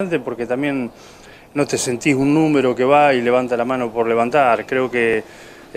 Porque también no te sentís un número que va y levanta la mano por levantar. Creo que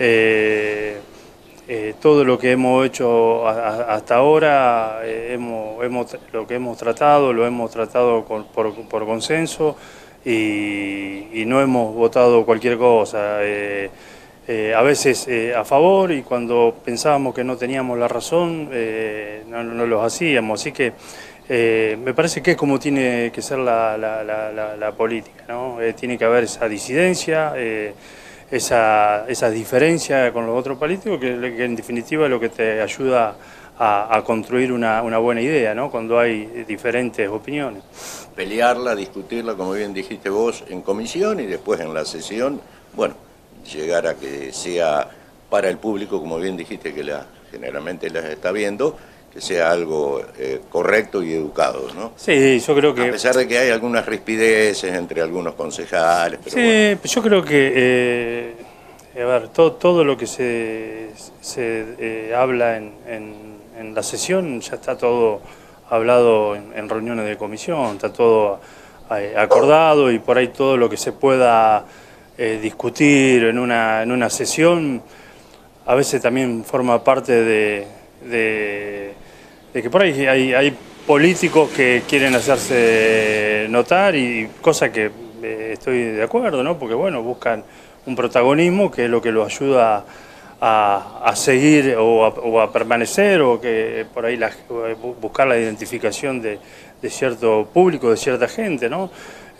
todo lo que hemos hecho hasta ahora, lo que hemos tratado, lo hemos tratado por consenso y no hemos votado cualquier cosa. A veces a favor, y cuando pensábamos que no teníamos la razón, no los hacíamos. Así que me parece que es como tiene que ser la política, ¿no? Tiene que haber esa disidencia, esa diferencia con los otros políticos, que en definitiva es lo que te ayuda a construir una buena idea, ¿no? Cuando hay diferentes opiniones. Pelearla, discutirla, como bien dijiste vos, en comisión y después en la sesión, bueno, llegar a que sea para el público, como bien dijiste, que generalmente las está viendo, que sea algo correcto y educado, ¿no? Sí, yo creo que... A pesar de que hay algunas rispideces entre algunos concejales, pero sí, bueno, yo creo que, a ver, todo lo que se habla en la sesión ya está todo hablado en reuniones de comisión, está todo acordado, y por ahí todo lo que se pueda discutir en una sesión a veces también forma parte de que por ahí hay políticos que quieren hacerse notar, y cosa que estoy de acuerdo, ¿no? Porque bueno, buscan un protagonismo que es lo que los ayuda a seguir o a permanecer, o que por ahí buscar la identificación de cierto público, de cierta gente, ¿no?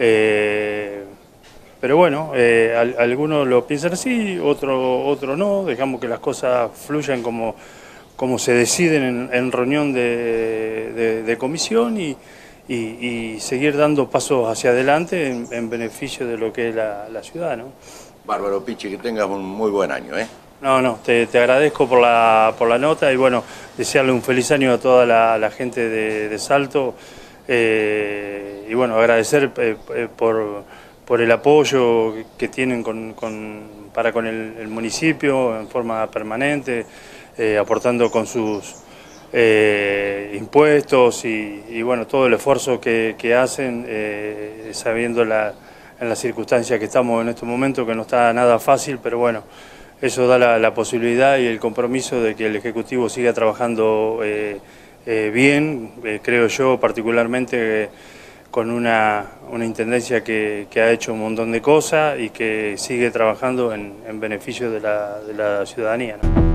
Pero bueno, algunos lo piensan así, otros no. Dejamos que las cosas fluyan como se deciden en reunión de comisión, y seguir dando pasos hacia adelante en beneficio de lo que es la ciudad, ¿no? Bárbaro, Pichi, que tengas un muy buen año, ¿eh? No, te agradezco por la nota, y bueno, desearle un feliz año a toda la gente de Salto, y bueno, agradecer por el apoyo que tienen para con el municipio en forma permanente, aportando con sus impuestos y bueno, todo el esfuerzo que hacen, sabiendo en las circunstancias que estamos en estos momentos, que no está nada fácil, pero bueno, eso da la posibilidad y el compromiso de que el Ejecutivo siga trabajando bien, creo yo, particularmente con una intendencia que ha hecho un montón de cosas y que sigue trabajando en beneficio de la ciudadanía, ¿no?